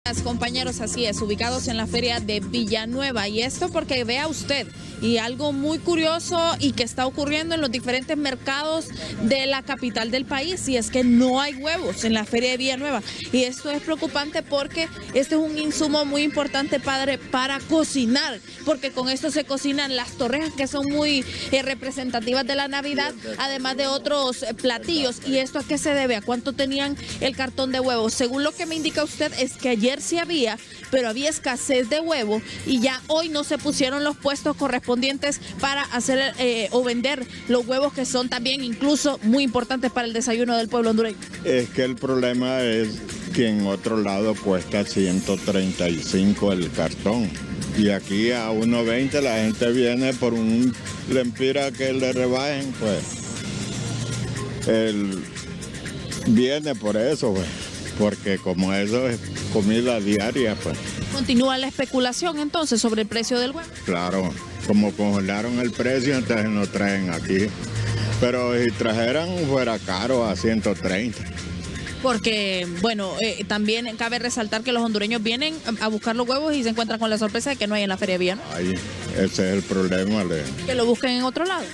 Compañeros, así es, ubicados en la feria de Villanueva, y esto porque vea usted, y algo muy curioso y que está ocurriendo en los diferentes mercados de la capital del país, y es que no hay huevos en la feria de Villanueva, y esto es preocupante porque este es un insumo muy importante, padre, para cocinar, porque con esto se cocinan las torrejas, que son muy representativas de la Navidad, además de otros platillos. ¿Y esto a qué se debe? ¿A cuánto tenían el cartón de huevos? Según lo que me indica usted, es que ayer sí había, pero había escasez de huevo, y ya hoy no se pusieron los puestos correspondientes para hacer o vender los huevos, que son también incluso muy importantes para el desayuno del pueblo hondureño. Es que el problema es que en otro lado cuesta 135 el cartón, y aquí a 1.20 la gente viene por un lempira que le rebajen, pues él viene por eso, pues, porque como eso es comida diaria, pues. ¿Continúa la especulación entonces sobre el precio del huevo? Claro, como congelaron el precio, entonces no traen aquí. Pero si trajeran fuera caro a 130. Porque, bueno, también cabe resaltar que los hondureños vienen a buscar los huevos y se encuentran con la sorpresa de que no hay en la feria de Villanueva. Ahí, ese es el problema. Que lo busquen en otro lado.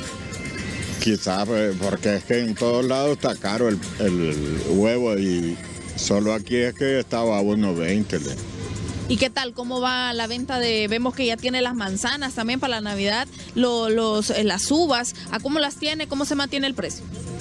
Quizás, porque es que en todos lados está caro el huevo, y solo aquí es que estaba a 1.20. ¿Y qué tal? ¿Cómo va la venta de...? Vemos que ya tiene las manzanas también para la Navidad, las uvas. ¿A cómo las tiene? ¿Cómo se mantiene el precio?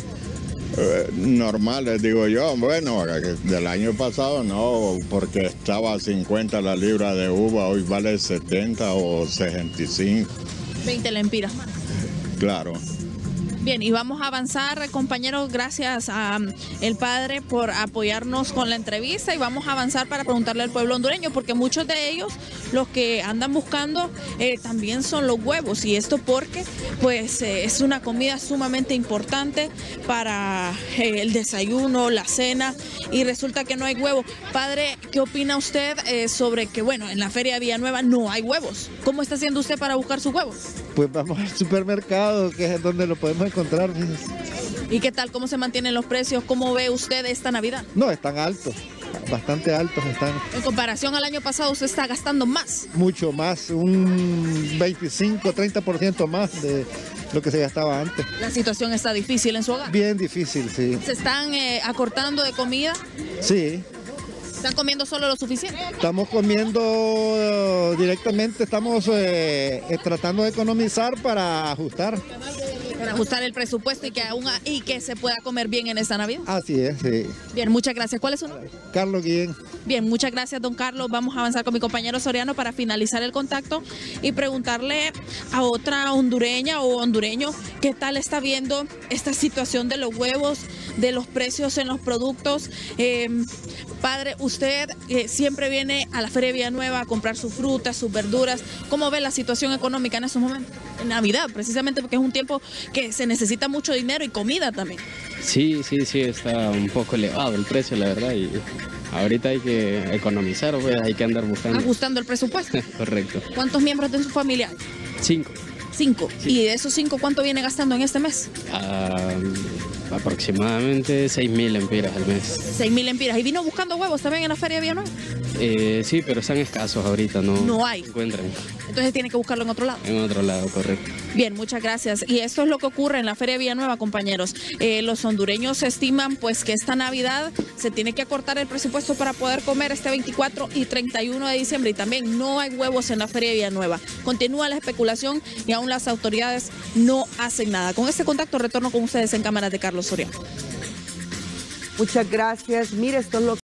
Normales, digo yo. Bueno, del año pasado no, porque estaba a 50 la libra de uva, hoy vale 70 o 65. 20 lempiras más. Claro. Bien, y vamos a avanzar, compañeros, gracias a el padre por apoyarnos con la entrevista, y vamos a avanzar para preguntarle al pueblo hondureño, porque muchos de ellos, los que andan buscando, también son los huevos, y esto porque pues es una comida sumamente importante para el desayuno, la cena, y resulta que no hay huevos. Padre, ¿qué opina usted sobre que, bueno, en la feria de Villanueva no hay huevos? ¿Cómo está haciendo usted para buscar sus huevos? Pues vamos al supermercado, que es donde lo podemos encontrar. ¿Y qué tal? ¿Cómo se mantienen los precios? ¿Cómo ve usted esta Navidad? No, están altos, bastante altos están. En comparación al año pasado, usted está gastando más. Mucho más, un 25, 30% más de lo que se gastaba antes. ¿La situación está difícil en su hogar? Bien difícil, sí. ¿Se están acortando de comida? Sí. ¿Están comiendo solo lo suficiente? Estamos comiendo directamente, estamos tratando de economizar para ajustar. Para ajustar el presupuesto y que se pueda comer bien en esta Navidad. Así es, sí. Bien, muchas gracias. ¿Cuál es su nombre? Carlos Guillén. Bien, muchas gracias, don Carlos. Vamos a avanzar con mi compañero Soriano para finalizar el contacto y preguntarle a otra hondureña o hondureño qué tal está viendo esta situación de los huevos, de los precios en los productos. Padre, usted siempre viene a la feria de Villanueva a comprar sus frutas, sus verduras. ¿Cómo ve la situación económica en estos momentos? En Navidad, precisamente porque es un tiempo que se necesita mucho dinero y comida también. Sí, está un poco elevado el precio, la verdad, y ahorita hay que economizar, pues hay que andar buscando. Ajustando el presupuesto. Correcto. ¿Cuántos miembros de su familia hay? 5. 5. Sí. ¿Y de esos 5 cuánto viene gastando en este mes? Aproximadamente 6.000 lempiras al mes. 6.000 lempiras. ¿Y vino buscando huevos también en la feria de Villanueva? Sí, pero están escasos ahorita, no hay. Se encuentran. Entonces tiene que buscarlo en otro lado. En otro lado, correcto. Bien, muchas gracias. Y esto es lo que ocurre en la feria de Villanueva, compañeros. Los hondureños estiman pues que esta Navidad se tiene que acortar el presupuesto para poder comer este 24 y 31 de diciembre. Y también no hay huevos en la feria de Villanueva. Continúa la especulación y aún las autoridades no hacen nada. Con este contacto retorno con ustedes en cámaras de Carlos Soriano. Muchas gracias. Mire, esto es lo